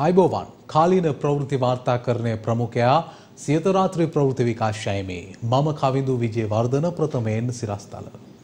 आइबोवान කාලීන ප්‍රවෘත්ති වාර්තාකරණයේ ප්‍රමුඛයා සියත රාත්‍රී ප්‍රවෘත්ති විකාශයයි මේ මම කවිඳු විජේවර්ධන ප්‍රථමයෙන් සිරස්තල.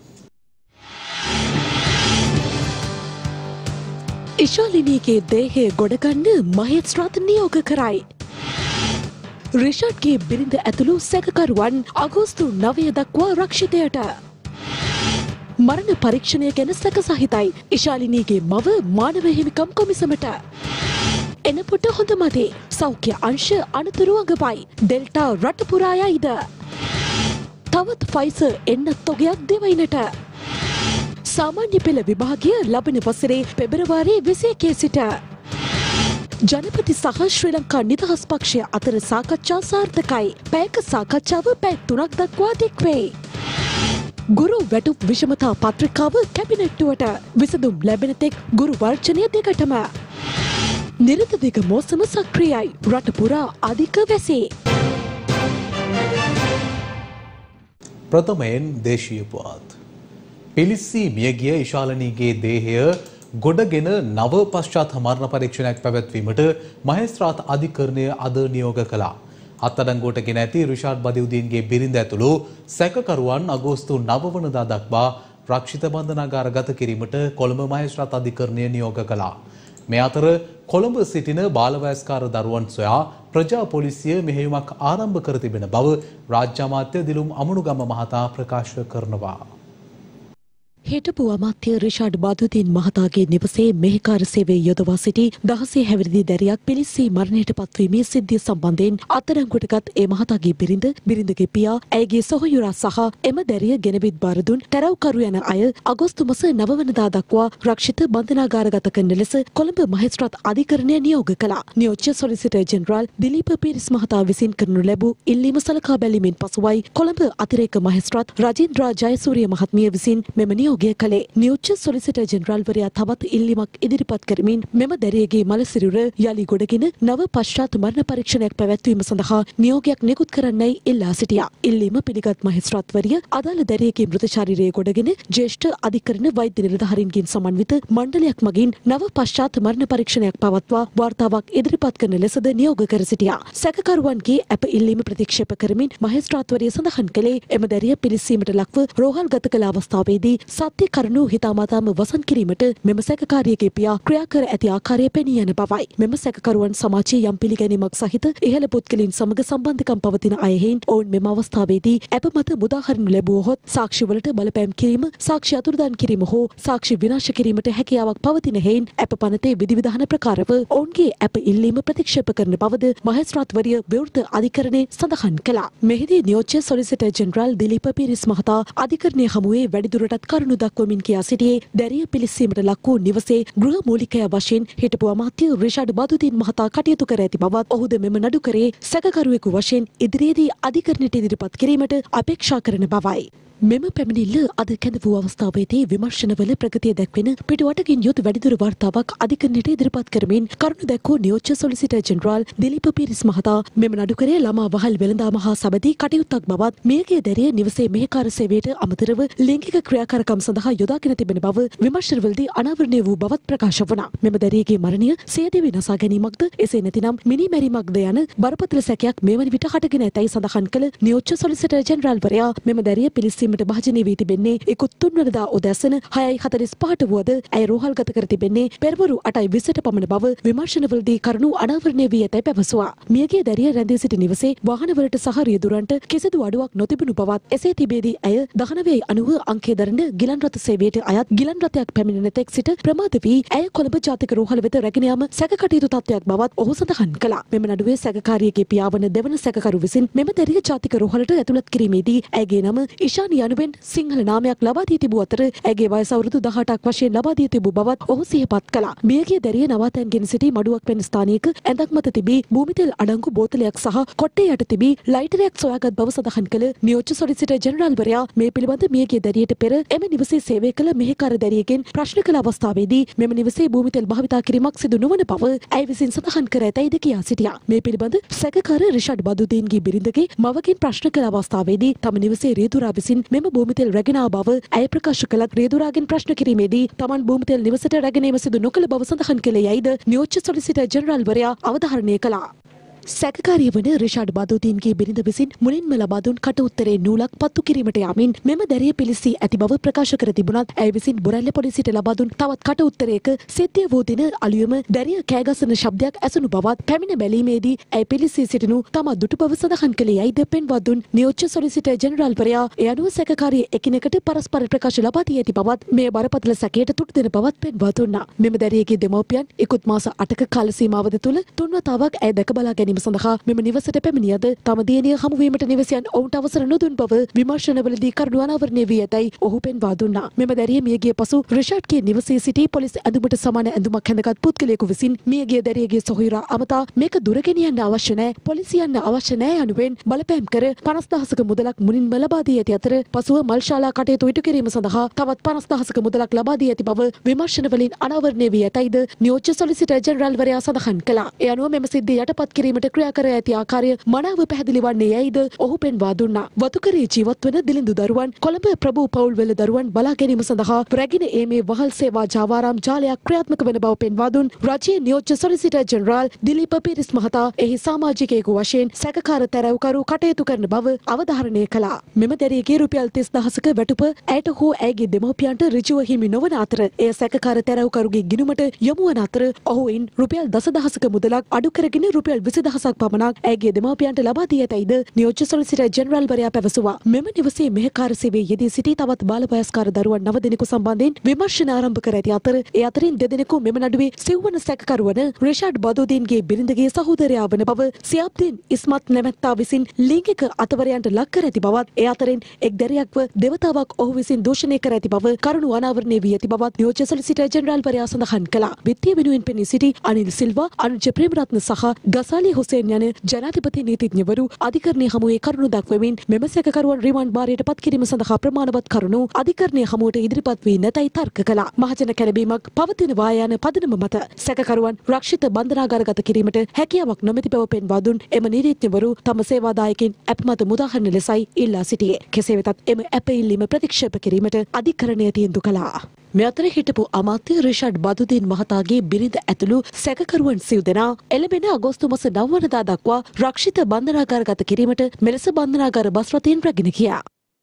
ඉෂාලිනීගේ දේහය ගොඩගන්න මහේස්ත්‍රාත් නියෝග කරයි. රිෂඩ්ගේ බිරිඳ ඇතුළු සැකකරුවන් අගෝස්තු 9 දක්වා රක්ෂිතයට. මරණ පරීක්ෂණය ගැන සැක සහිතයි ඉෂාලිනීගේ මව මානව හිමිකම් කොමිසමට. එනපොට හොඳ මදේ සෞඛ්‍ය අංශ අනතුරු අඟපයි ඩෙල්ටා රට පුරා යයිද. තවත් ෆයිසර් එන්නත් තොගයක් දෙවයිනට. සාමාන්‍ය පෙළ විභාගය ලබන වසරේ පෙබරවාරි 21 සිට. ජනපති සහ ශ්‍රී ලංකා නිදහස් පක්ෂය අතර සාකච්ඡා සාර්ථකයි. පැයක සාකච්ඡාව පැය 3ක් දක්වා දික්වේ. ගුරු වැටුප් විෂමතා පත්‍රිකාව කැබිනට්ටුවට විසඳුම් ලැබෙන තෙක් ගුරු වර්ජනය දෙකටම. නිරත දිග මෝසම සක්‍රියයි රට පුරා අධික වැසේ. ප්‍රථමයෙන් දේශීය පුවත්. පිලිස්සී මියගිය ඉෂාලනීගේ දේහය ගොඩගෙන නව පශ්චාත් මරණ පරීක්ෂණයක් පැවැත්වීමට මහේස්ත්‍රාත් අධිකරණය අද නියෝග කළා. අත්අඩංගුවට ගෙන ඇති රිෂාඩ් බදියුදීන්ගේ බිරිඳ ඇතුළු සැකකරුවන් අගෝස්තු 9 වනදා දක්වා රක්ෂිත බන්ධනාගාර ගත කිරීමට කොළඹ මහේස්ත්‍රාත් අධිකරණය නියෝග කළා. මේ අතර කොළඹ සිටින බාලවයස්කාර දරුවන් සොයා ප්‍රජා පොලිසිය මෙහෙයුමක් ආරම්භ කර තිබෙන බව රාජ්‍ය අමාත්‍ය දිලුම් අමනුගම මහතා ප්‍රකාශ කරනවා. හිටපු අමාත්‍ය රිෂාඩ් බදුදීන් මහතාගේ නිවසේ මෙහෙකාර සේවයේ යොදවා සිටි 16 හැවිරිදි දැරියක් පිලිස්සී මරණයට පත්වීමේ සිද්ධිය සම්බන්ධයෙන් අත්අඩංගුවටගත් ඒ මහතාගේ බිරිඳගේ පියා, ඇයගේ සොහොයුරා සහ එම දැරිය ගෙනවිත් බාර දුන් තැරව්කරු යන අය අගෝස්තු මාස 9 වෙනිදා දක්වා රක්ෂිත බන්ධනාගාරගත කරන ලෙස කොළඹ මහේස්ත්‍රාත් අධිකරණය නියෝග කළා. නියෝජ්‍ය සොලිසිටර් ජෙනරාල් දිලීප පීරිස් මහතා විසින් කරනු ලැබූ ඉල්ලීම සලකා බැලීමෙන් පසුවයි කොළඹ අතිරේක මහේස්ත්‍රාත් රජින්ද්‍රා ජයසූරිය මහත්මිය විසින් මෙම කළේ. නියෝජ්‍ය සොලිසිටර් ජෙනරාල්වරයා තවත් ඉල්ලීමක් ඉදිරිපත් කරමින් මෙම දැරියගේ මලසිරුර යලි ගොඩගෙන නව පශ්චාත් මරණ පරීක්ෂණයක් පැවැත්වීම සඳහා නියෝගයක් නිකුත් කරන්නයි ඉල්ලා සිටියා. ඉල්ලීම පිළිගත් මහේස්ත්‍රාත්වරිය අදාළ දැරියගේ මෘත ශරීරය ගොඩගෙන ජ්‍යෙෂ්ඨ අධිකරණ වෛද්‍ය නිලධාරීන්ගෙන් සමන්විත මණ්ඩලයක් මගින් නව පශ්චාත් මරණ පරීක්ෂණයක් පවත්වා වාර්තාවක් ඉදිරිපත් කරන ලෙසද නියෝග කර සිටියා. සැකකරුවන්ගේ අප ඉල්ලීම ප්‍රතික්ෂේප කරමින් මහේස්ත්‍රාත්වරිය සඳහන් කළේ එම දැරිය පිළිස්සීමට ලක්ව රෝහල්ගත කළ අවස්ථාවේදී සත්‍ය කරුණු හිතාමතාම වසන් කිරීමට මෙම සැකකාරියගේ පියා ක්‍රියා කර ඇති ආකාරය පෙනී යන බවයි. මෙම සැකකරුවන් සමාජයේ යම් පිළිගැනීමක් සහිත ඉහළ පුද්ගලයන් සමග සම්බන්ධකම් පවතින අයෙහින් ඔවුන් මෙම අවස්ථාවේදී අප මත මුදාහරිනු ලැබුවහොත් සාක්ෂිවලට බලපෑම් කිරීම, සාක්ෂි අතුරුදන් කිරීම හෝ සාක්ෂි විනාශ කිරීමට හැකියාවක් පවතින හේයින් අප පනතේ විධිවිධාන ප්‍රකාරව ඔවුන්ගේ අප ඉල්ලීම ප්‍රතික්ෂේප කරන බවද මහේස්ත්‍රාත්වරිය විවෘත අධිකරණයේ සඳහන් කළා. මෙහිදී නියෝජ්‍ය සොලිසිටර් ජෙනරාල් දිලීප පීරිස් මහතා අධිකරණයේ හමුවේ වැඩිදුරටත් කරුණු දක්වමින් කියා සිටියේ දැරිය පිළිස්සීමට ලක් වූ නිවසේ ගෘහ මූලිකයා වශයෙන් හිටපු අමාත්‍ය රිෂාඩ් බදුදීන් මහතා කටයුතු කර ඇති බවත් ඔහුද මෙම නඩුකරේ සැකකරුවෙකු වශයෙන් ඉදිරියේදී අධිකරණයට ඉදිරිපත් කිරීමට අපේක්ෂා කරන බවයි. මෙම පැමිණිල්ල අද කැඳ වූ අවස්ථාවේදී විමර්ශනවල ප්‍රගතිය දැක්වෙන පිටුවටකින් යුත් වැඩිදුර වාර්තාවක් අධිකරණයට ඉදිරිපත් කරමින් කරුණු දැක්වූ නියෝජ්‍ය සොලිසිටර් ජෙනරාල් දිලීප පීරිස් මහතා මෙම නඩුකරේ ළමා වහල් වෙළඳාම හා සබැදී කටයුත්තක් බවත් මියගිය දැරිය නිවසේ මෙහෙකාර සේවයට අමතරව ලිංගික ක්‍රියාකාරකම් සඳහා යොදාගෙන තිබෙන බව විමර්ශනවලදී අනාවරණය වූ බවත් ප්‍රකාශ වුණා. මෙම දැරියගේ මරණය සියදිවි නසා ගැනීමක්ද එසේ නැතිනම් මිනිමැරීමක්ද යන බරපතල සැකයක් මේ වන විට හටගෙන ඇතැයි සඳහන් කළ නියෝජ්‍ය සොලිසිටර් ජෙනරාල්වරයා මෙම දැරිය පිළිස්සීමට භාජනය වී තිබෙන්නේ ඉකුත් 3 වෙනිදා උදැසන 6:45ට වුවද ඇය රෝහල්ගත කර තිබෙන්නේ පෙරවරු 8:20ට පමණ බව විමර්ශනවලදී කරුණු අනාවරණය වී ඇතැයි පැවසුවා. මියගිය දැරිය රැඳී සිටි නිවසේ වාහනවලට සහ රියදුරන්ට කිසිදු අඩුවක් නොතිබුණු බවත් එසේ තිබේදී ඇය 1990 අංකයේ දරන ගිලන් රථ සේවයට අයත් ගිලන් රථයක් පැමිණෙන තෙක් සිට ප්‍රමාද වී ඇය කොළඹ ජාතික රෝහල වෙත රැගෙන යාම සැකකටයුතු තත්ත්වයක් බවත් ඔහු සඳහන් කළා. මෙම නඩුවේ සැකකාරියගේ පියාවන දෙවන සැකකරු විසින් මෙම දැරිය ජාතික රෝහලට ඇතුළත් කිරීමේදී ඇයගේ නම ඉෂානි යනුවෙන් සිංහල නාමයක් ලබා දී තිබූ අතර ඇගේ වයස අවුරුදු 18ක් වශයෙන් ලබා දී තිබූ බවත් ඔහු සිහිපත් කළා. මියගිය දැරිය නවාතැන්ගෙන සිටි මඩුවක් වැනි ස්ථානයක ඇඳක් මත තිබී භූමිතෙල් අඩංගු බෝතලයක් සහ කොට්ටේ යට තිබී ලයිටරයක් සොයාගත් බව සඳහන් කළ නියෝජ්‍ය සොලිසිටර් ජෙනරාල්වරයා මේ පිළිබඳ මියගිය දැරියට පෙර එම නිවසේ සේවය කළ මෙහෙකාර දැරියගෙන් ප්‍රශ්න කළ අවස්ථාවේදී මෙම නිවසේ භූමිතෙල් භාවිතා කිරීමක් සිදු නොවන බව ඇය විසින් සඳහන් කර ඇතැයිද කියා සිටියා. මේ පිළිබඳ සැකකාර රිෂඩ් බදුදීන්ගේ බිරිඳගේ මවගෙන් ප්‍රශ්න කළ අවස්ථාවේදී තම නිවසේ රියදුරා විසින් මෙම භූමිතෙල් රැගෙන ආ බව ඇය ප්‍රකාශ කළත් රියදුරාගෙන් ප්‍රශ්න කිරීමේදී තමන් භූමිතෙල් නිවසට රැගෙනීම සිදු නොකළ බව සඳහන් කළේ යයිද නියෝජ්‍ය සොලිසිටර් ජෙනරාල්වරයා අවධාරණය කළා. සැකකාරිය වන රිෂාඩ් බදුදීන්ගේ බිරිඳ විසින් මුලින්ම ලබා දුන් කට උත්තරේ නූලක් පත්තු කිරීමට යාමින් මෙම දැරිය පිළිසී ඇති බව ප්‍රකාශ කර තිබුණත් ඇය විසින් බොරැල්ල පොලිසියට ලබා දුන් තවත් කට උත්තරයක සිද්ධිය වූ දින අලුයම දැරිය කෑගසන ශබ්දයක් ඇසුණු බවත් පැමිණ බැලීමේදී ඇය පිළිසී සිටිනු තමා දුටු බව සඳහන් කළේ යයිද පෙන්වා දුන් නියෝජ්‍ය සොලිසිටර් ජෙනරාල්වරයා ඒ අනුව සැකකාරිය එකිනෙකට පරස්පර ප්‍රකාශ ලබා දී ඇති බවත් මේ බරපතල සැකයට තුඩු දෙන බවත් පෙන්වා දුන්නා. මෙම දැරියගේ දෙමව්පියන් ඉක්ුත් මාස 8ක කාල සීමාවද තුළ තුන් වතාවක් ඇය දැක බලා ගැනීම සඳහා මෙම නිවසට පැමිණියද තම දියණිය හමුවීමට නිවසියන් ඔවුන්ට අවසර නොදුන් බව විමර්ශනවලදී කරුණු අනාවරණය වී ඇතැයි ඔහු පෙන්වා දුන්නා. මෙම දැරිය මියගිය පසු රිෂාඩ්ගේ නිවසේ සිටි පොලිස් ඇඳුමට සමාන ඇඳුමක් හැඳගත් පුද්ගලයෙකු විසින් මියගිය දැරියගේ සොහොයුරා අමතා මේක දුර ගෙනියන්න අවශ්‍ය නැහැ, පොලිසියන්න අවශ්‍ය නැහැ යනුවෙන් බලපෑම් කර 50000ක මුදලක් මුලින්ම ලබා දී ඇති අතර පසුව මල්ශාලා කටයුතු ඉටු කිරීම සඳහා තවත් 50000ක මුදලක් ලබා දී ඇති බව විමර්ශනවලින් අනාවරණය වී ඇතැයිද නියෝජ්‍ය සොලිසිටර් ජෙනරාල්වරයා සඳහන් කළා. ඒ අනුව මෙම සිද්ධිය යටපත් කිරීමට ක්‍රියා කර ඇති ආකාරය මනාව පැහැදිලි වන්නේ යයිද ඔහු පෙන්වා දුන්නා. වතුකරේ ජීවත් වන දිලිඳු දරුවන් කොළඹ ප්‍රභූ පවුල්වල දරුවන් බලා ගැනීම සඳහා රැගෙන ඒමේ වහල් සේවා ජාවාරම් ජාලයක් ක්‍රියාත්මක වන බව පෙන්වා දුන් රජයේ නියෝජ්‍ය සොලිසිටර් ජෙනරාල් දිලීප පීරිස් මහතා එහි සමාජිකයෙකු වශයෙන් සැකකාර තැරැව්කරු කටයුතු කරන බව අවධාරණය කළා. මෙම දැරියගේ රුපියල් 30000ක වැටුප ඇයට හෝ ඇයගේ දෙමව්පියන්ට ඍජුව හිමි නොවන අතර එය සැකකාර තැරැව්කරුගේ ගිණුමට යොමු වන අතර ඔහුයින් රුපියල් 10000ක මුදලක් අඩු කරගෙන රුපියල් 20000ක් පමණක් ඇයගේ දෙමව්පියන්ට ලබා දී ඇතැයිද නියෝජ්‍ය සොලිසිටර් ජෙනරාල්වරයා පැවසුවා. මෙම නිවසේ මෙහෙකාර සේවයේ යෙදී සිටි තවත් බාලවයස්කාර දරුවන් 9 දෙනෙකු සම්බන්ධයෙන් විමර්ශන ආරම්භ කර ඇති අතර ඒ අතරින් 2 දෙනෙකු මෙම නඩුවේ සිව්වන සැකකරු වන රිෂාඩ් බදුදීන්ගේ බිරිඳගේ සහෝදරයා වන බව සියාබ්දීන් ඉස්මත් නැමැත්තා විසින් ලිංගික අතවරයන්ට ලක් කර ඇති බවත් ඒ අතරින් එක් දැරියක්ව දෙවතාවක් ඔහු විසින් දූෂණය කර ඇති බව කරුණු අනාවරණය වී ඇති බවත් නියෝජ්‍ය සොලිසිටර් ජෙනරාල්වරයා සඳහන් කළා. විත්තිය වෙනුවෙන් පෙනී සිටි අනිල් සිල්වා, අනුජ ප්‍රේමරත්න සහ ගසාලි හුසේන් යන ජනාධිපති නීතිඥවරු අධිකරණයේ හමුවේ කරුණු දක්වමින් මෙම සැකකරුවන් රිමාන්ඩ් භාරයට පත් කිරීම සඳහා ප්‍රමාණවත් කරුණු අධිකරණයේ හමුවට ඉදිරිපත් වී නැතයි තර්ක කළා. මහජන කැළඹීමක් පවතිනවා යන පදනම මත සැකකරුවන් රක්ෂිත බන්ධනාගාරගත කිරීමට හැකියාවක් නොමැති බව පෙන්වා දුන් එම නීතිඥවරු තම සේවාදායකින් ඇප මත මුදාහරින ලෙසයි ඉල්ලා සිටියේ. කෙසේ වෙතත් එම ඇප ඉල්ලීම ප්‍රතික්ෂේප කිරීමට අධිකරණය තීන්දුව කළා. මේ අතර හිටපු අමාත්‍ය රිෂාඩ් බදුදීන් මහතාගේ බිරිඳ ඇතුළු සැකකරුවන් සිව් දෙනා එළඹෙන අගෝස්තු මාස 9 වනදා දක්වා රක්ෂිත බන්ධනාගාරගත කිරීමට මෙලෙස බන්ධනාගාර බස් රථයෙන් රැගෙන ගියා.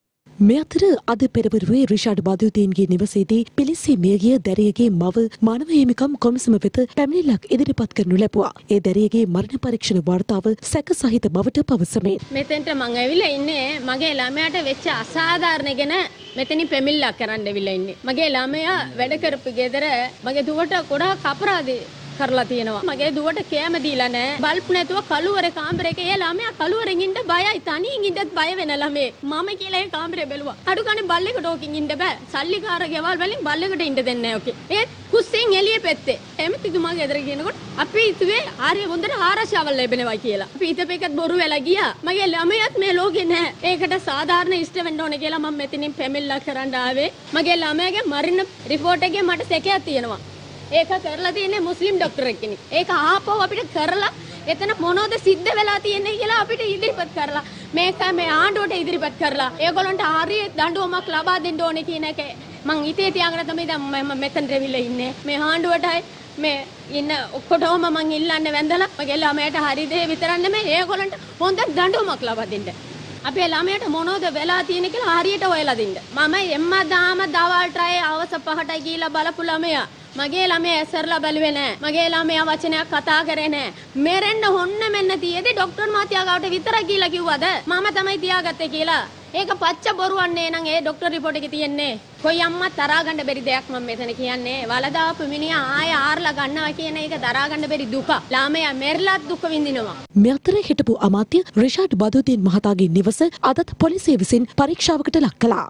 මේ අතර අද පෙරවරුවේ රිෂාඩ් බදුදීන්ගේ නිවසේදී පිලිස්සී මියගිය දැරියගේ මව මානව හිමිකම් කොමිසම වෙත පැමිණිල්ලක් ඉදිරිපත් කරනු ලැබුවා. ඒ දැරියගේ මරණ පරීක්ෂණ වාර්තාව සැක සහිත බවට පවසමින් මෙතෙන්ට මං ඇවිල්ලා ඉන්නේ මගේ ළමයාට වෙච්ච අසාධාරණ ගැන මෙතනින් පැමිණිල්ලක් කරන්න ඇවිල්ලා ඉන්නේ. මගේ ළමයා වැඩ කරපු ගෙදර මගේ දුවට ගොඩාක් අපරාධ කරලා තියෙනවා. මගේ දුවට කෑම දීලා නැහැ. බල්බ් නැතුව කළුවර කාමරයක ඒ ළමයා කළුවරෙන් ඉන්න බයයි. තනියෙන් ඉන්නත් බය වෙන ළමේ. මම කියලා ඒ කාමරේ බැලුවා. අඩු ගානේ බල්ලෙකුට ඕකින් ඉන්න බෑ. සල්ලිකාර ගෙවල් වලින් බල්ලෙකුට ඉන්න දෙන්නේ නැහැ ඔකේ. ඒත් කුස්සෙන් එළිය පැත්තේ. එමෙතිතුමා ගෙදර කියනකොට අපි හිතුවේ ආර්ය හොඳට ආරක්ෂාවල් ලැබෙනවා කියලා. අපි හිතපේකත් බොරු වෙලා ගියා. මගේ ළමයාත් මේ ලෝකේ නැහැ. ඒකට සාධාරණ ඉෂ්ට වෙන්න ඕනේ කියලා මම මෙතනින් පැමිණිල්ල කරන්න ආවේ. මගේ ළමයාගේ මරණ රිපෝට් එකේ මට සැකයක් තියෙනවා. ඒක කරලා තියෙන්නේ මුස්ලිම් ડોක්ටරෙක් කෙනෙක්. ඒක ආපහු අපිට කරලා එතන මොනවද සිද්ධ වෙලා තියෙන්නේ කියලා අපිට ඉදිරිපත් කරලා මේක මේ ආණ්ඩුවට ඉදිරිපත් කරලා ඒගොල්ලන්ට හරිය දඬුවමක් ලබා දෙන්න ඕනේ කියන එක මං හිතේ තියාගෙන තමයි දැන් මම මෙතනට ඇවිල්ලා ඉන්නේ. මේ ආණ්ඩුවටයි මේ ඉන්න ඔක්කොටම මං ඉල්ලන්නේ වැඳලා මගේ ළමයට හරි දේ විතරක් නෙමෙයි ඒගොල්ලන්ට හොඳ දඬුවමක් ලබා දෙන්න. අපේ ළමයට මොනවද වෙලා තියෙන්නේ කියලා හරියට හොයලා දෙන්න. මම එම්මදාම දවල්ට අවස 5ට ගිහිල්ලා බලපු ළමයා මගේ ළමයා ඇසරලා බැලුවේ නෑ. මගේ ළමයා වචනයක් කතා කරේ නෑ. මෙරෙන්න හොන්න මෙන්න තියේදී ડોක්ටර් මහත්තයා ගාවට විතරක් ගිහිල්ලා කිව්වද මම තමයි තියාගත්තේ කියලා. ඒක පච්ච බොරුවන්නේ නම් ඒ ડોක්ටර් රිපෝට් එකේ තියෙන්නේ. කොයි අම්මා තරහා ගන්න බැරි දෙයක් මම මෙතන කියන්නේ. වලදාපු මිනිහා ආයෙ ආරලා ගන්නවා කියන එක දරා ගන්න බැරි දුක. ළමයා මෙරළත් දුක විඳිනවා. මේ අතර හිටපු අමාත්‍ය රිෂාඩ් බදුදීන් මහතාගේ නිවස අදත් පොලිසිය විසින් පරීක්ෂාවකට ලක් කළා.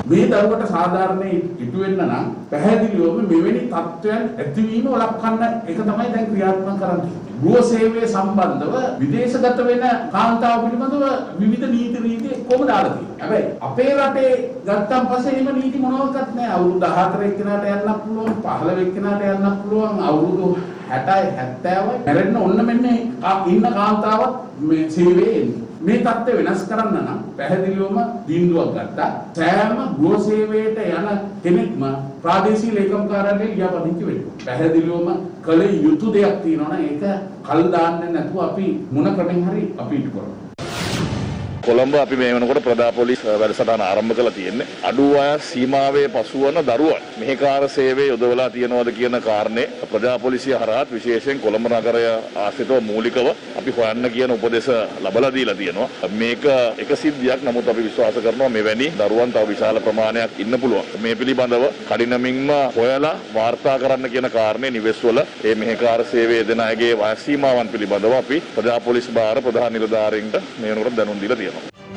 මේ දරුවට සාධාරණේ ඉටු වෙන්න නම් පැහැදිලිවම මෙවැනි තත්ත්වයන් ඇතිවීම වළක්වන්න එක තමයි දැන් ක්‍රියාත්මක කරන්නේ. ගෘහ සේවයේ සම්බන්ධව විදේශගත වෙන කාන්තාව පිළිබඳව විවිධ නීති රීති කොහොමද දාලා තියෙන්නේ. හැබැයි අපේ රටේ ගත්තන් පස්සේ එහෙම නීති මොනවාක්වත් නැහැ. අවුරුදු 14 එක්කෙනාට යන්නත් පුළුවන්, 15 එක්කෙනාට යන්නත් පුළුවන්, අවුරුදු 60යි 70යි මැරෙන්න ඔන්න මෙන්න ඉන්න කාන්තාවක් මේ සේවයේ එන්නේ. මේ தත්ත්වය වෙනස් කරන්න නම් පැහැදිලිවම තීන්දුවක් ගත්තා. සෑම ගෘහ සේවයට යන කෙනෙක්ම ප්‍රාදේශීය ලේකම් කාර්යාලයේ ලියාපදිංචි වෙන්න. පැහැදිලිවම කල යුතු දෙයක් තියෙනවා නම් ඒක කල් දාන්නේ නැතුව අපි මොන ක්‍රමෙන් හරි අපි ඉටු කරමු. කොළඹ අපි මේ වෙනකොට ප්‍රදා පොලිස් වැඩසටහන ආරම්භ කළා තියෙන්නේ. අඩු වයස් සීමාවේ පසුවන දරුවන් මෙහෙකාර සේවයේ යොදවලා තියෙනවද කියන කාරණේ ප්‍රජා පොලිසිය හරහා විශේෂයෙන් කොළඹ නගරය ආශ්‍රිතව මූලිකව අපි හොයන්න කියන උපදෙස් ලබලා දීලා තියෙනවා. මේක එක සිද්ධියක්. නමුත් අපි විශ්වාස කරනවා මෙවැනි දරුවන් තව විශාල ප්‍රමාණයක් ඉන්න පුළුවන්. මේ පිළිබඳව කඩිනමින්ම හොයලා වාර්තා කරන්න කියන කාරණේ නිවෙස්වල මේ මෙහෙකාර සේවයේ දෙන අයගේ වයස් සීමාවන් පිළිබඳව අපි ප්‍රජා පොලිස් භාර ප්‍රධාන නිලධාරීන්ට මේ වෙනකොට දැනුම් දීලා තියෙනවා.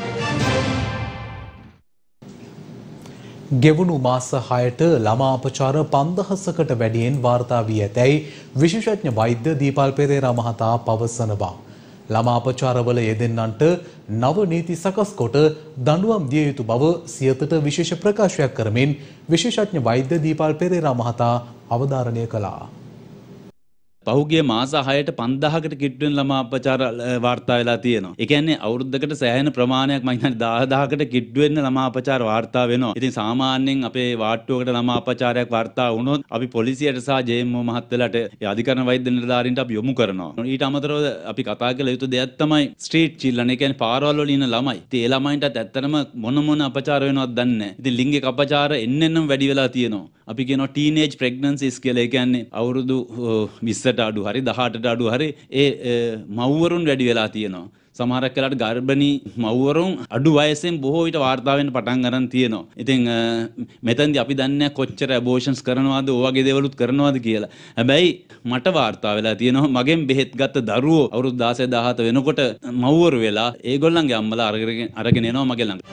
ගෙවුණු මාස 6ට ළමා අපචාර 5000කට වැඩියෙන් වාර්තා වී ඇතැයි විශේෂඥ වෛද්‍ය දීපල් පෙරේරා මහතා පවසනවා. ළමා අපචාරවල යෙදෙන්නන්ට නව නීති සකස් කොට දඬුවම් දිය යුතු බව සියතට විශේෂ ප්‍රකාශයක් කරමින් විශේෂඥ වෛද්‍ය දීපල් පෙරේරා මහතා අවධාරණය කළා. පහුගිය මාස 6ට 5000කට කිට්ටුවෙන් ළමා අපචාර වාර්තා වෙලා තියෙනවා. ඒ කියන්නේ අවුරුද්දකට සෑහෙන ප්‍රමාණයක් මම හිතන්නේ 10000කට කිට්ටුවෙන් ළමා අපචාර වාර්තා වෙනවා. ඉතින් සාමාන්‍යයෙන් අපේ වාට්ටුවකට ළමා අපචාරයක් වාර්තා වුණොත් අපි පොලිසියට සහ ජේඑම්ఓ මහත්තයලාට ඒ අධිකරණ වෛද්‍ය නිලධාරීන්ට අපි යොමු කරනවා. ඊට අමතරව අපි කතා කළ යුතු දෙයක් තමයි ස්ට්‍රීට් චිල්ඩ්‍රන්. ඒ කියන්නේ පාරවල් වල ඉන්න ළමයි. ඉතින් ඒ ළමයින්ටත් ඇත්තටම මොන අපචාර වෙනවද දන්නේ නැහැ. ඉතින් ලිංගික අපචාර එන්නෙන්ම වැඩි වෙලා තියෙනවා. අපි කියනවා ටීනේජ් ප්‍රෙග්නන්සිස් කියලා. ඒ කියන්නේ අවුරුදු 20ට අඩු හරි 18ට අඩු හරි ඒ මව්වරුන් වැඩි වෙලා තියෙනවා. සමහරක් වෙලාවට ගර්භණී මව්වරුන් අඩු වයසෙන් බොහෝ විට වාර්තා වෙන්න පටන් ගන්න තියෙනවා. ඉතින් මෙතෙන්දී අපි දන්නේ කොච්චර ඇබෝෂන්ස් කරනවද, ඔය වගේ දේවලුත් කරනවද කියලා. හැබැයි මට වාර්තා වෙලා තියෙනවා මගෙන් බෙහෙත් ගත්ත දරුවෝ අවුරුදු 16 17 වෙනකොට මව්වරු වෙලා ඒගොල්ලන්ගේ අම්මලා අරගෙන එනවා මගේ ළඟ.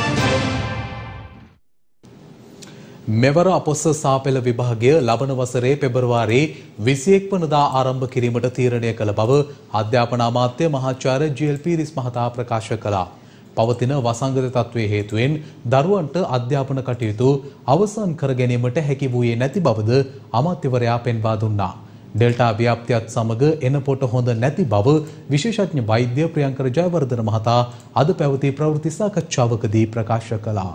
මෙවර අපොස්ස සාපෙළ විභාගය ලබන වසරේ පෙබරවාරි 21 වනදා ආරම්භ කිරීමට තීරණය කළ බව අධ්‍යාපන අමාත්‍ය මහාචාර්ය ජී.එල්. පීරිස් මහතා ප්‍රකාශ කළා. පවතින වසංගත තත්ත්වයේ හේතුවෙන් දරුවන්ට අධ්‍යාපන කටයුතු අවසන් කර ගැනීමට හැකි වූයේ නැති බවද අමාත්‍යවරයා පෙන්වා දුන්නා. ඩෙල්ටා ව්‍යාප්තියත් සමග එන පොට හොඳ නැති බව විශේෂඥ වෛද්‍ය ප්‍රියංකර ජයවර්ධන මහතා අද පැවති ප්‍රවෘත්ති සාකච්ඡාවකදී ප්‍රකාශ කළා.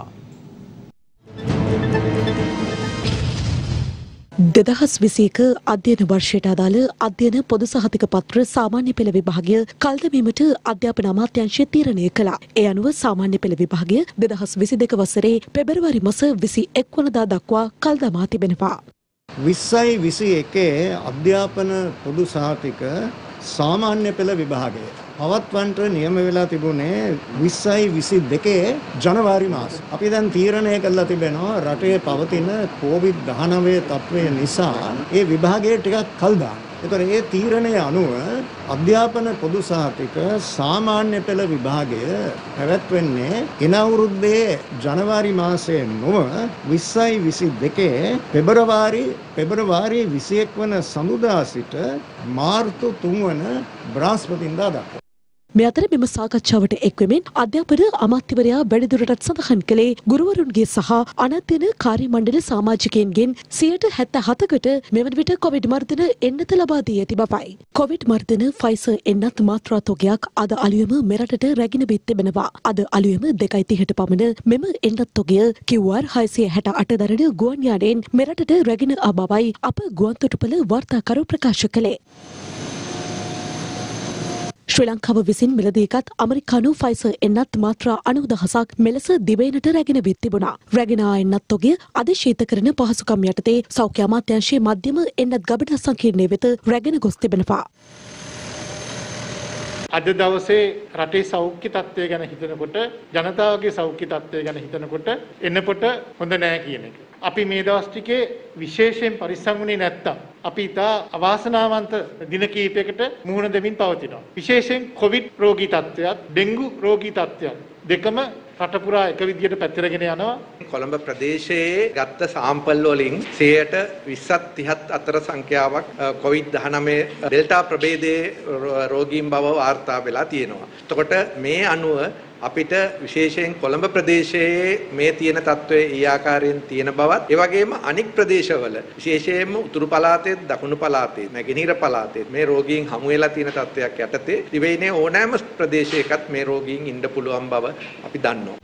2021 අධ්‍යයන වර්ෂයට අදාළ අධ්‍යයන පොදු සහතික පත්‍ර සාමාන්‍ය පෙළ විභාගය කල් දැමීමට අධ්‍යාපන අමාත්‍යාංශය තීරණය කළා. ඒ අනුව සාමාන්‍ය පෙළ විභාගය 2022 වසරේ පෙබරවාරි මාස 21 වනදා දක්වා කල් දමා තිබෙනවා. 2021 අධ්‍යාපන පොදු සහතික සාමාන්‍ය පෙළ විභාගය පවත්වන්නට නියම වෙලා තිබුණේ 2022 ජනවාරි මාසේ. අපි දැන් තීරණය කළා තිබෙනවා රටේ පවතින COVID-19 තත්ත්වය නිසා ඒ විභාගය ටිකක් කල් දාන්න. ඒතර ඒ තීරණය අනුව අධ්‍යාපන පොදු සහතික සාමාන්‍ය පෙළ විභාගය පැවැත්වෙන්නේ එන අවුරුද්දේ ජනවාරි මාසයේ නොව 2022 පෙබරවාරි 21 වන සඳුදා සිට මාර්තු 3 වන බ්‍රහස්පතින්දා දක්වා. මේ අතර මෙම සාකච්ඡාවට එක්වෙමින් අධ්‍යාපන අමාත්‍යවරයා වැඩිදුරටත් සඳහන් කළේ ගුරුවරුන්ගේ සහ අනධ්‍යයන කාර්ය මණ්ඩල සමාජිකයන්ගෙන් 77%කට මෙවන විට කොවිඩ් මර්ධන එන්නත ලබා දී ඇති බවයි. කොවිඩ් මර්ධන ෆයිසර් එන්නත් මාත්‍රා තොගයක් අද අලුයම මෙරටට රැගෙන බිත් තිබෙනවා. අද අලුයම 2.30ට පමණ මෙම එන්නත් තොගය QR 668 දරන ගුවන් යානයෙන් මෙරටට රැගෙන ආ බවයි අප ගුවන්තොටුපළ වාර්තාකරු ප්‍රකාශ කළේ. ශ්‍රී ලංකාව විසින් මිලදීගත් ඇමරිකානු ෆයිසර් එන්නත් මාත්‍රා 90,000ක් මෙලෙස දිවයිනට රැගෙන විත් තිබුණා. රැගෙන ආ එන්නත් තොගය අද ශීතකරණ පහසුකම් යටතේ සෞඛ්‍ය අමාත්‍යාංශයේ මධ්‍යම එන්නත් ගබඩා සංකීර්ණය වෙත රැගෙන ගොස් තිබෙනවා. අද දවසේ රටේ සෞඛ්‍ය තත්ත්වය ගැන හිතනකොට ජනතාවගේ සෞඛ්‍ය තත්ත්වය ගැන හිතනකොට එන්නකොට හොඳ නෑ කියන එක. අපි මේ දවස් ටිකේ විශේෂයෙන් පරිස්සම් වුණේ නැත්තම් අපි ඉතා අවාසනාවන්ත දින කිහිපයකට මුහුණ දෙමින් පවතිනවා. විශේෂයෙන් කොවිඩ් රෝගී තත්ත්වයක්, ඩෙන්ගු රෝගී තත්ත්වයක් දෙකම රට පුරා එක විදියට පැතිරගෙන යනවා. කොළඹ ප්‍රදේශයේ ගත්ත සාම්පල් වලින් 20%ත් 30ත් අතර සංඛ්‍යාවක් COVID-19 ඩෙල්ටා ප්‍රභේදයේ රෝගීන් බව වාර්තා වෙලා තියෙනවා. එතකොට මේ අනුව අපිට විශේෂයෙන් කොළඹ ප්‍රදේශයේ මේ තියෙන තත්ත්වය ඒ ආකාරයෙන් තියෙන බවත් ඒ වගේම අනික් ප්‍රදේශවල විශේෂයෙන්ම උතුරු පළාතේ දකුණු පළාතේ නැගෙනහිර පළාතේ මේ රෝගීන් හමු වෙලා තියෙන තත්ත්වයක් යටතේ දිවයිනේ ඕනෑම ප්‍රදේශයකත් මේ රෝගීන් ඉන්න පුළුවන් බව අපි දන්නවා.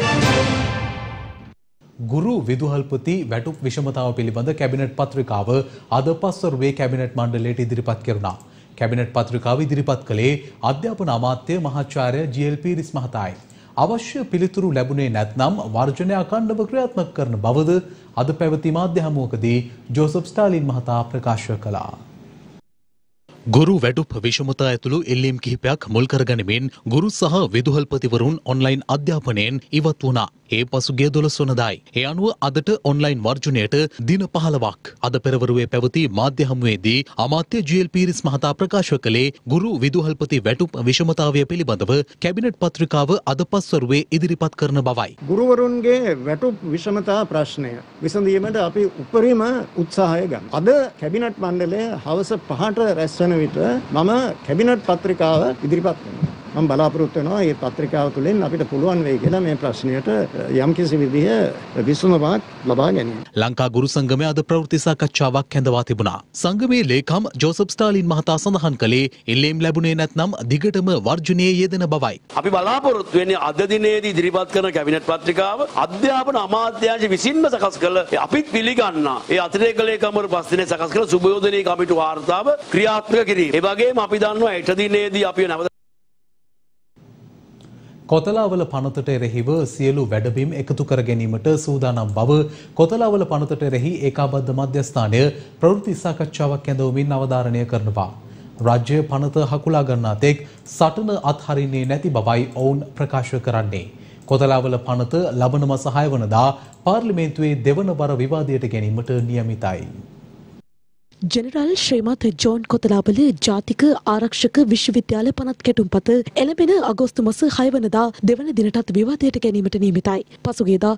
ගුරු විදුහල්පති වැටුප් විෂමතාව පිළිබඳ කැබිනට් පත්‍රිකාව අද පස්වරුවේ කැබිනට් මණ්ඩලයට ඉදිරිපත් කෙරුණා. කැබිනට් පත්‍රිකාව ඉදිරිපත් කළේ අධ්‍යාපන අමාත්‍ය මහාචාර්ය ජී.එල්. පීරිස් මහතායි. අවශ්‍ය පිළිතුරු ලැබුණේ නැත්නම් වර්ජනය අඛණ්ඩව ක්‍රියාත්මක කරන බවද අද පැවති මාධ්‍ය හමුවකදී ජෝසප් ස්ටාලින් මහතා ප්‍රකාශ කළා. ගුරු වැටුප් විෂමතා ඇතුළු එල්ලීම් කිහිපයක් මුල් කරගනිමින් ගුරු සහ විදුහල්පතිවරුන් ඔන්ලයින් අධ්‍යාපනයෙන් ඉවත් වුණා. ඒ පසුගිය 12 වනදායි. ඒ අනුව අදට ඔන්ලයින් වර්ජනයට දින 15ක් අද පෙරවරුවේ පැවති මාධ්‍ය හමුවේදී අමාත්‍ය ජී.එල්. පීරිස් මහතා ප්‍රකාශ කළේ ගුරු විදුහල්පති වැටුප් විෂමතාවය පිළිබඳව කැබිනට් පත්‍රිකාව අද පස්වරුවේ ඉදිරිපත් කරන බවයි. ගුරුවරුන්ගේ වැටුප් විෂමතා ප්‍රශ්නය විසඳීමට අපි උපරිම උත්සාහය ගන්න. අද කැබිනට් මණ්ඩලය හවස 5ට රැස් වෙන විට මම කැබිනට් පත්‍රිකාව ඉදිරිපත් කරනවා. මම බලාපොරොත්තු වෙනවා මේ පත්‍රිකාව තුළින් අපිට පුළුවන් වෙයි කියලා මේ ප්‍රශ්නයට යම්කිසි විදිහ විසඳුමක් ලබා ගැනීම. ලංකා ගුරු සංගමයේ අද ප්‍රවෘත්ති සාකච්ඡාවක් හැඳවා තිබුණා. සංගමේ ලේකම් ජෝසප් ස්ටාලින් මහතා සඳහන් කළේ එල්ලීම් ලැබුණේ නැත්නම් දිගටම වර්ජනයේ යෙදෙන බවයි. අපි බලාපොරොත්තු වෙන්නේ අද දිනේදී ඉදිරිපත් කරන කැබිනට් පත්‍රිකාව අධ්‍යාපන අමාත්‍යාංශ විසින්ම සකස් කළ අපිත් පිළිගන්නා ඒ අතිරේක ලේකම්වරු 5 දිනක් සකස් කළ සුබයෝදනී කමිටු වාර්තාව ක්‍රියාත්මක කිරීම. ඒ වගේම අපි දන්නවා ඊට දිනේදී අපි නැවත කොතලාවල පනතට එරෙහිව සියලු වැඩබිම් එකතු කර ගැනීමට සූදානම් බව කොතලාවල පනතට එරෙහි ඒකාබද්ධ මධ්‍යස්ථානය ප්‍රවෘත්ති සාකච්ඡාවක් ඇඳවමින් අවධාරණය කරනවා. රාජ්‍ය පනත හකුලා ගන්නා තෙක් සටන අත්හරින්නේ නැති බවයි ඔවුන් ප්‍රකාශ කරන්නේ. කොතලාවල පනත ලබන මාස 6 වනදා පාර්ලිමේන්තුවේ දෙවන වර විවාදයට ගැනීමට නියමිතයි. ජෙනරාල් ශ්‍රීමත් ජෝන් කොතලාවල ජාතික ආරක්ෂක විශ්වවිද්‍යාල පනත් කැටුම්පත එළඹෙන අගෝස්තු මාස 6 වනදා දෙවන දිනටත් විවාදයට ගැනීමට නියමිතයි. පසුගියදා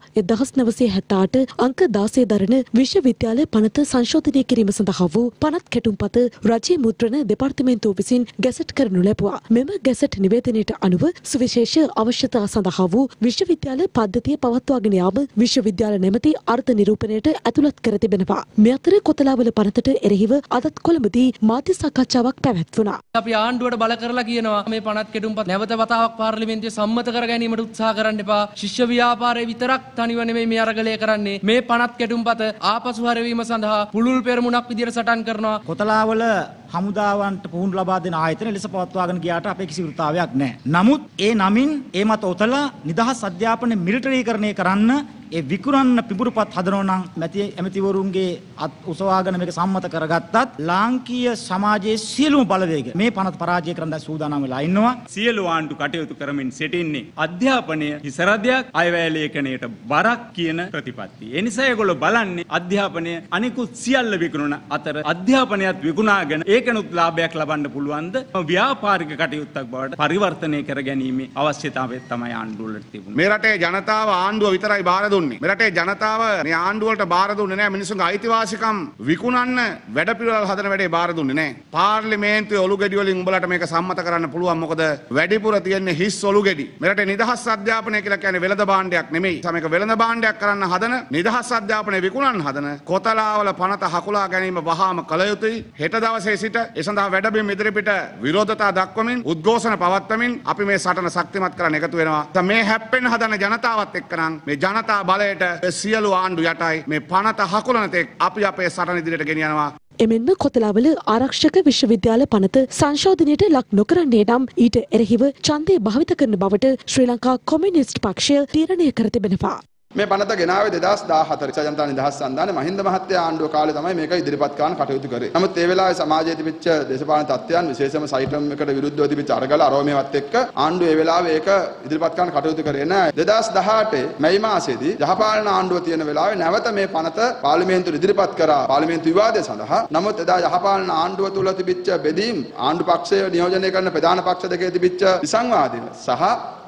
1968 අංක 16 දරන විශ්වවිද්‍යාල පනත සංශෝධනය කිරීම සඳහා වූ පනත් කැටුම්පත රජයේ මුද්‍රණ දෙපාර්තමේන්තුව විසින් ගැසට් කරනු ලැබුවා. මෙම ගැසට් නිවේදනයට අනුව සුවිශේෂ අවශ්‍යතා සඳහා වූ විශ්වවිද්‍යාල පද්ධතිය පවත්වාගෙන යාම විශ්වවිද්‍යාල නැමැති අර්ථ නිරූපණයට ඇතුළත් කර තිබෙනවා. මේ අතර කොතලාවල පනතට එරෙහිව අදත් කොළඹදී මාධ්‍ය සාකච්ඡාවක් පැවැත්වුණා. අපි ආණ්ඩුවට බල කරලා කියනවා මේ පනත් කෙටුම්පත් නැවත වතාවක් පාර්ලිමේන්තුවේ සම්මත කර ගැනීමට උත්සාහ කරන්න එපා. ශිෂ්‍ය ව්‍යාපාරයේ විතරක් තනිව නෙමෙයි මේ අරගලය කරන්නේ. මේ පනත් කෙටුම්පත ආපසු හැරවීම සඳහා පුළුල් පෙරමුණක් විදියට සටන් කරනවා. කොතලාවල හමුදාවන්ට පුහුණු ලබා දෙන ආයතන ලෙස පවත්වාගෙන ගියාට අපේ කිසි වෘතාවයක් නැහැ. නමුත් ඒ නමින් ඒ මත ඔතලා නිදහස් අධ්‍යාපන මිලිටරීකරණය කරන්න ඒ විකුණන්න පිඹුරුපත් හදනවා නම් ඇමතිවරුන්ගේ උසවාගෙන මේක සම්මත කරගත්තත් ලාංකීය සමාජයේ සියලුම බලවේග මේ පනත පරාජය කරන්න සූදානම් වෙලා ඉන්නවා. සියලු ආණ්ඩු කටයුතු කරමින් සිටින්නේ අධ්‍යාපනය හිසරදයක් අයවැය ලේඛනයට බරක් කියන ප්‍රතිපත්තිය. ඒ නිසා ඒගොල්ලෝ බලන්නේ අධ්‍යාපනය අනිකුත් සියල්ල විකුණන අතර අධ්‍යාපනයත් විකුණාගෙන ඒකනුත් ලාභයක් ලබන්න පුළුවන්ද ව්‍යාපාරික කටයුත්තක් බවට පරිවර්තනය කර ගැනීමේ අවශ්‍යතාවය තමයි ආණ්ඩුවලට තිබුණේ. මේ රටේ ජනතාව ආණ්ඩුව විතරයි බාර දුන්නේ. මේ රටේ ජනතාව මේ ආණ්ඩුව වලට බාර දුන්නේ නැහැ. මිනිසුන්ගේ අයිතිවාසිකම් විකුණන්න වැඩපිළිවෙල හදන වැඩේ බාර දුන්නේ නැහැ. පාර්ලිමේන්තුවේ ඔලු ගෙඩි වලින් උඹලට මේක සම්මත කරන්න පුළුවන්. මොකද වැඩිපුර තියෙන්නේ හිස් ඔලු ගෙඩි. මේ රටේ නිදහස් අධ්‍යාපනය කියලා කියන්නේ වෙළඳ භාණ්ඩයක් නෙමෙයි. මේක වෙළඳ භාණ්ඩයක් කරන්න හදන නිදහස් අධ්‍යාපනය විකුණන්න හදන කොතලාවල පනත හකුලා ගැනීම වහාම කළ යුතුයි. හෙට දවසේ සිට ඒ සඳහා වැඩබිම් ඉදිරිපිට විරෝධතා දක්වමින් උද්ඝෝෂණ පවත්වමින් අපි මේ සටන ශක්තිමත් කරන්න එකතු වෙනවා. මේ හැප්පෙන්න හදන ජනතාවත් එක්කනම් මේ ජනතා බලයට සියලු ආණ්ඩු යටයි. මේ පනත හකුලන තෙක් අපි අපේ සටන ඉදිරියට ගෙනියනවා. එමෙන්ම කොතලාවල ආරක්ෂක විශ්වවිද්‍යාල පනත සංශෝධනයට ලක් නොකරන්නේ නම් ඊට එරෙහිව ඡන්දය භාවිත කරන බවට ශ්‍රී ලංකා කොමියුනිස්ට් පක්ෂය තීරණය කර තිබෙනවා. මේ පනත ගෙනාවේ 2014 ජනතා නිදහස් සන්ධානයේ මහින්ද මහත්තයා ආණ්ඩුව කාලේ තමයි මේක ඉදිරිපත් කරන්න කටයුතු කරේ. නමුත් ඒ වෙලාවේ සමාජයේ තිබිච්ච දේශපාලන තත්ත්වයන් විශේෂයෙන්ම සයිටම් එකට විරුද්ධව තිබිච්ච අරගල අරෝමේවත් එක්ක ආණ්ඩුව ඒ වෙලාවේ ඒක ඉදිරිපත් කරන්න කටයුතු කරේ නැහැ. 2018 මැයි මාසයේදී යහපාලන ආණ්ඩුව තියෙන වෙලාවේ නැවත මේ පනත පාර්ලිමේන්තුවට ඉදිරිපත් කරා පාර්ලිමේන්තු විවාදය සඳහා. නමුත් එදා යහපාලන ආණ්ඩුව තුල තිබිච්ච බෙදීම් ආණ්ඩු පක්ෂය නියෝජනය කරන ප්‍රධාන පක්ෂ දෙකේ තිබිච්ච විසංවාදය සහ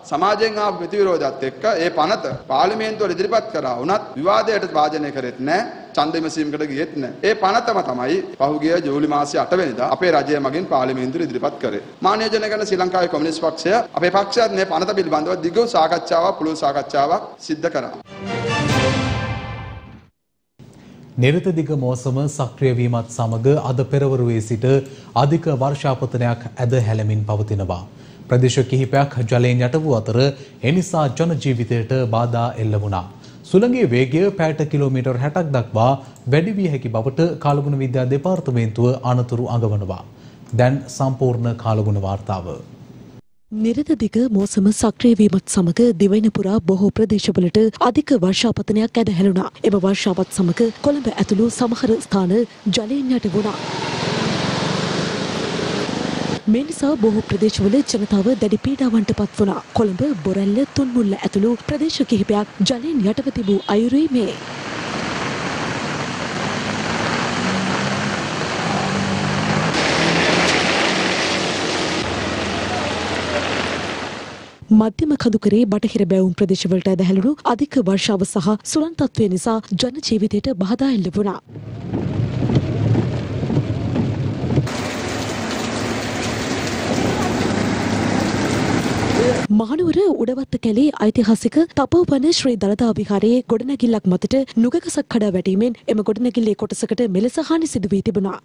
සමාජයෙන් ආපු ප්‍රතිවිරෝධයත් එක්ක ඒ පනත පාර්ලිමේන්තුවට ඉදිරිපත් කරා වුණත් විවාදයට වාදනය කරෙත් නැහැ. ඡන්ද විමසීමකට ගියෙත් නැහැ. ඒ පනතම තමයි පහුගිය ජූලි මාසයේ 8 වෙනිදා අපේ රජය මගින් පාර්ලිමේන්තුවට ඉදිරිපත් කරේ. මානව ජන ගණ ශ්‍රී ලංකාවේ කොමියුනිස්ට් පක්ෂය අපේ පක්ෂයත් මේ පනත පිළිබඳව දිගු සාකච්ඡාවක් පුළුල් සාකච්ඡාවක් සිද්ධ කරා. නිරත දිග මෝසම සක්‍රිය වීමත් සමග අද පෙරවරුවේ සිට අධික වර්ෂාපතනයක් ඇද හැලමින් පවතිනවා. ප්‍රදේශ කිහිපයක් ජලයෙන් යට වූ අතර එනිසා ජන ජීවිතයට බාධා එල්ල වුණා. සුළඟේ වේගය පැයට කිලෝමීටර් 60ක් දක්වා වැඩි විය හැකි බවට කාලගුණ විද්‍යා දෙපාර්තමේන්තුව අනතුරු අඟවනවා. දැන් සම්පූර්ණ කාලගුණ වාර්තාව. නිරත දිග මෝසම සක්‍රිය වීමත් සමග දිවයින පුරා බොහෝ ප්‍රදේශවලට අධික වර්ෂාපතනයක් ඇද හැලුණා. එම වර්ෂාවත් සමග කොළඹ ඇතුළු සමහර ස්ථාන ජලයෙන් යට වුණා. මේ නිසා බොහෝ ප්‍රදේශවල ජනතාව දැඩි පීඩාවන්ට පත් වුණා. කොළඹ, බොරැල්ල, තුන්මුල්ල ඇතුළු ප්‍රදේශ කිහිපයක් ජලයෙන් යටව තිබූ අයුරුයි මේ. මධ්‍යම කඳුකරේ බටහිර බැවුම් ප්‍රදේශවලට ඇද හැලුණු අධික වර්ෂාව සහ සුළං තත්ත්වය නිසා ජන ජීවිතයට බාධා එල්ල වුණා. මහනුවර උඩවත්ත කැලේ ඓතිහාසික තපෝවන ශ්‍රී දළදා විහාරයේ ගොඩනැගිල්ලක් මතට නුගගසක් කඩා වැටීමෙන් එම ගොඩනැගිල්ලේ කොටසකට මෙලෙස හානි සිදු වී තිබුණා.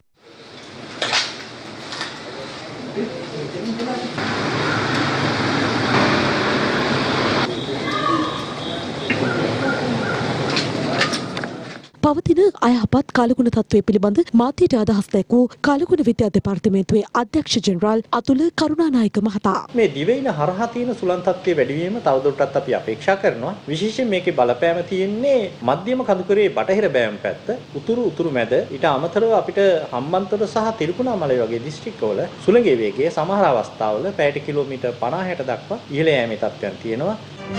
පවතින අයහපත් කාලගුණ තත්ත්වය පිළිබඳ මාධ්‍යට අදහස් දැක්වූ කාලගුණ විද්‍යා දෙපාර්තමේන්තුවේ අධ්‍යක්ෂ ජෙනරාල් අතුල කරුණානායක මහතා මේ දිවයින හරහා තියෙන සුළං තත්ත්වයේ වැඩිවීම තවදුරටත් අපි අපේක්ෂා කරනවා. විශේෂයෙන් මේකේ බලපෑම තියෙන්නේ මධ්‍යම කඳුකරේ බටහිර බෑම් පැත්ත, උතුරු මැද ඊට අමතරව අපිට හම්බන්තොට සහ තිරිකුණාමලය වගේ දිස්ත්‍රික්කවල සුළඟේ වේගය සමහර අවස්ථාවල පැයට කිලෝමීටර් 50-60 දක්වා ඉහළ යෑමේ තත්ත්වයන් තියෙනවා.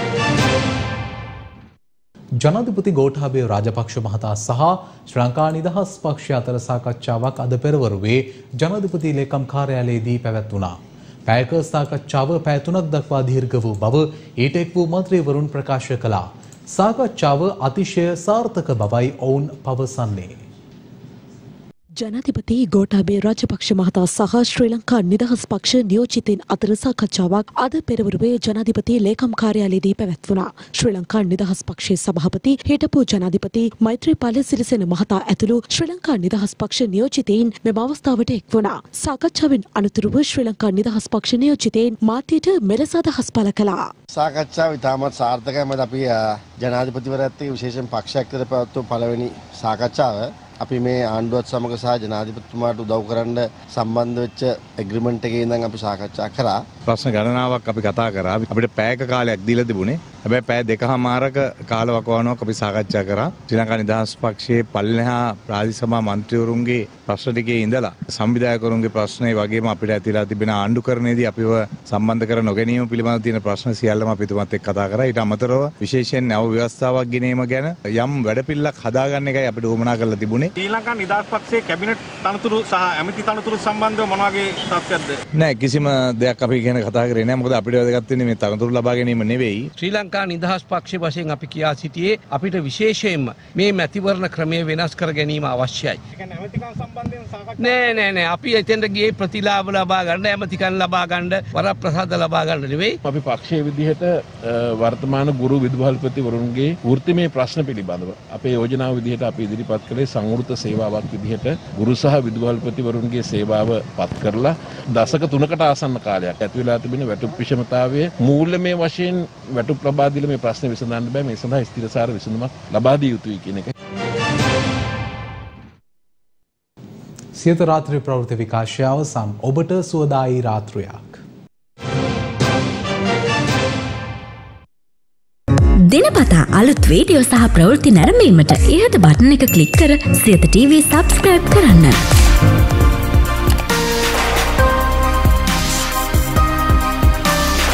ජනාධිපති ගෝඨාභය රාජපක්ෂ මහතා සහ ශ්‍රී ලංකා නිදහස් පක්ෂය අතර සාකච්ඡාවක් අද පෙරවරුවේ ජනාධිපති ලේකම් කාර්යාලයේදී පැවැත්වුණා. පැයක සාකච්ඡාව පැය 3ක් දක්වා දීර්ඝ වූ බව ඊට එක් වූ මන්ත්‍රීවරුන් ප්‍රකාශ කළා. සාකච්ඡාව අතිශය සාර්ථක බවයි ඔවුන් පවසන්නේ. ජනාධිපති ගෝඨාභය රාජපක්ෂ මහතා සහ ශ්‍රී ලංකා නිදහස් පක්ෂ නියෝජිතයින් අතර සාකච්ඡාවක් අද පෙරවරුවේ ජනාධිපති ලේකම් කාර්යාලයේදී පැවැත්වුණා. ශ්‍රී ලංකා නිදහස් පක්ෂයේ සභාපති හිටපු ජනාධිපති මෛත්‍රීපාල සිරිසේන මහතා ඇතුළු ශ්‍රී ලංකා නිදහස් පක්ෂ නියෝජිතයින් මෙම අවස්ථාවට එක් වුණා. සාකච්ඡාවෙන් අනතුරුව ශ්‍රී ලංකා නිදහස් පක්ෂ නියෝජිතයින් මාධ්‍යට මෙලෙස අදහස් පළ කළා. සාකච්ඡාව ඉතාමත් සාර්ථකයි. මොකද අපි ජනාධිපතිවරයාත් එක්ක විශේෂයෙන් පක්ෂයක් විතර පැවැත්වූ පළවෙනි සාකච්ඡාව අපි මේ ආණ්ඩුවත් සමග සහ ජනාධිපතිතුමාට උදව් කරන්න සම්බන්ධ වෙච්ච ඇග්‍රීමන්ට් එකේ ඉඳන් අපි සාකච්ඡා කරා. ප්‍රශ්න ගණනාවක් අපි කතා කරා. අපිට පැයක කාලයක් දීලා තිබුණේ. හැබැයි පැය දෙකමාරක කාල වකවානුවක් අපි සාකච්ඡා කරා. ශ්‍රී ලංකා නිදහස් පක්ෂයේ පල්ලෙහා රාජ්‍ය සභා මන්ත්‍රීවරුන්ගේ ප්‍රශ්න ටිකේ ඉඳලා සංවිධායකවරුන්ගේ ප්‍රශ්න ඒ වගේම අපිට ඇතිලා තිබෙන ආණ්ඩුකරණයේදී අපිව සම්බන්ධ කර නොගැනීම පිළිබඳව තියෙන ප්‍රශ්න සියල්ලම අපි තුමත් එක්ක කතා කරා. ඊට අමතරව විශේෂයෙන් නව ව්‍යවස්ථාවක් ගෙනීම ගැන යම් වැඩපිළිවෙලක් හදාගන්න එකයි අපිට උවමනා කරලා තිබුණේ. ශ්‍රී ලංකා නිදහස් පක්ෂයේ කැබිනට් තනතුරු සහ ඇමති තනතුරු සම්බන්ධව මොන වගේ තත්ත්වයක්ද? නෑ කිසිම දෙයක් අපි ගැන කතා කරේ නෑ. මොකද අපිට වැදගත් වෙන්නේ මේ තනතුරු ලබා ගැනීම නෙවෙයි. ශ්‍රී ලංකා නිදහස් පක්ෂ වශයෙන් අපි කියා සිටියේ අපිට විශේෂයෙන්ම මේ මැතිවරණ ක්‍රමය වෙනස් කර ගැනීම අවශ්‍යයි. නෑ අපි එතෙන්ට ගියේ ප්‍රතිලාභ ලබා ගන්න, ඇමතිකම් ලබා ගන්න, වරප්‍රසාද ලබා ගන්න නෙවෙයි. අපි පක්ෂයේ විදිහට වර්තමාන ගුරු විදුහල්පතිවරුන්ගේ වෘත්තිමය ප්‍රශ්න පිළිබඳව අපේ යෝජනාව විදිහට අපි ඉදිරිපත් කළේ සංවෘත සේවාවක් විදිහට ගුරු සහ විදුහල්පතිවරුන්ගේ සේවාව පත් කරලා දශක 3කට ආසන්න කාලයක් ඇති වෙලා තිබෙන වැටුප් විෂමතාවයේ මූල්‍යමය වශයෙන් වැටුප් ලබා දීලා මේ ප්‍රශ්නේ විසඳන්න බෑ. මේ සඳහා ස්ථිරසාර විසඳුමක් ලබා දිය යුතුයි කියන එක. සියත රාත්‍රී ප්‍රවෘත්ති විකාශය අවසන්. ඔබට සුවදායි රාත්‍රියක්. දිනපතා අලුත් වීඩියෝ සහ ප්‍රවෘත්ති නැරඹීමට ඉහත බටන් එක ක්ලික් කර සියත TV සබ්ස්ක්‍රයිබ් කරන්න.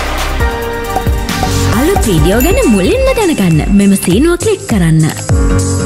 අලුත් වීඩියෝ ගැන මුලින්ම දැනගන්න මෙම සීනුව ක්ලික් කරන්න.